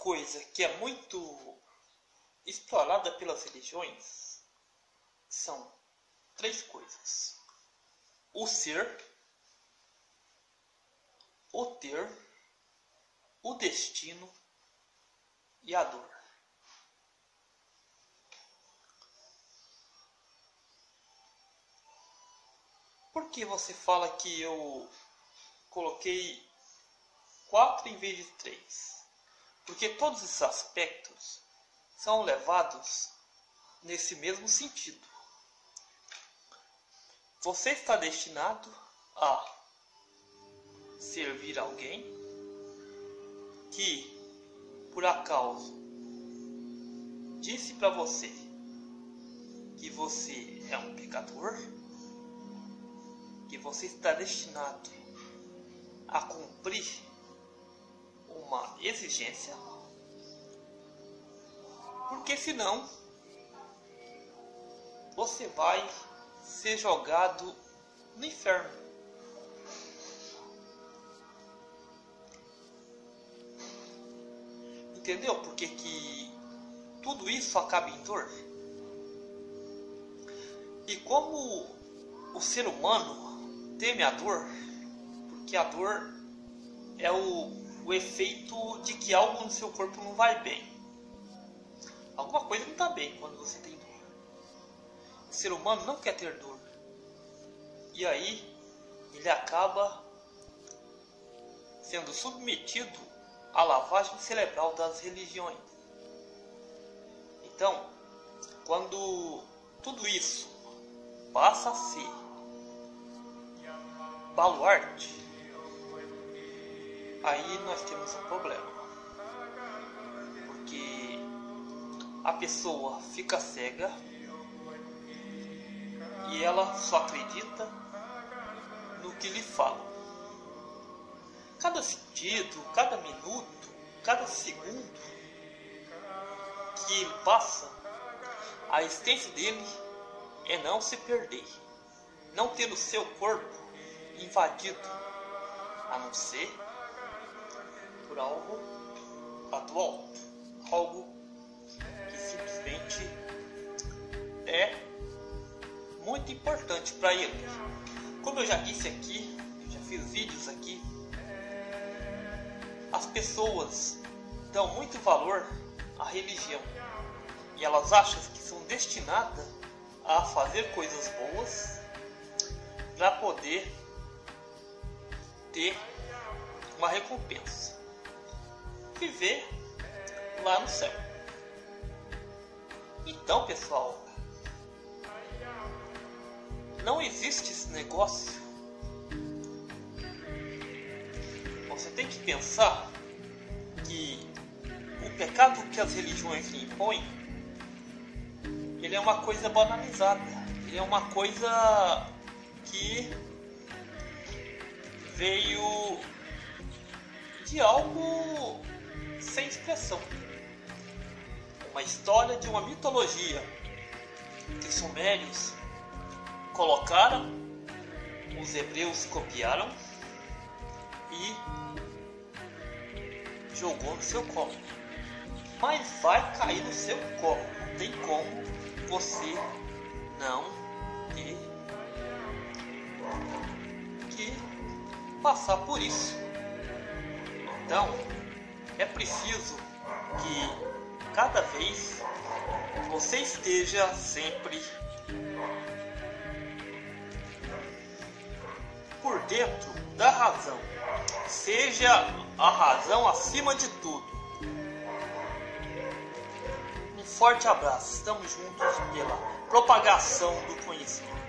coisa que é muito explorada pelas religiões são três coisas: o ser, o ter, o destino e a dor. Por que você fala que eu coloquei 4 em vez de 3? Porque todos esses aspectos são levados nesse mesmo sentido. Você está destinado a servir alguém que, por acaso, disse para você que você é um pecador, que você está destinado a cumprir uma exigência, porque senão você vai ser jogado no inferno. Entendeu por que tudo isso acaba em dor? E como o ser humano teme a dor, porque a dor é o efeito de que algo no seu corpo não vai bem. Alguma coisa não está bem quando você tem dor. O ser humano não quer ter dor. E aí ele acaba sendo submetido à lavagem cerebral das religiões. Então, quando tudo isso passa a ser baluarte, aí nós temos um problema. Porque a pessoa fica cega e ela só acredita no que lhe falam. Cada sentido, cada minuto, cada segundo que ele passa, a existência dele é não se perder, não ter o seu corpo invadido, a não ser por algo atual, algo que simplesmente é muito importante para ele. Como eu já disse aqui, eu já fiz vídeos aqui, as pessoas dão muito valor à religião e elas acham que são destinadas a fazer coisas boas para poder ter uma recompensa, viver lá no céu. Então, pessoal, não existe esse negócio. Você tem que pensar que o pecado que as religiões impõem, ele é uma coisa banalizada, ele é uma coisa que veio de algo sem expressão, uma história de uma mitologia que os sumérios colocaram, os hebreus copiaram e jogou no seu colo. Mas vai cair no seu colo, não tem como você não ter que passar por isso. Então é preciso que cada vez você esteja sempre por dentro da razão, seja a razão acima de tudo. Um forte abraço, estamos juntos pela propagação do conhecimento.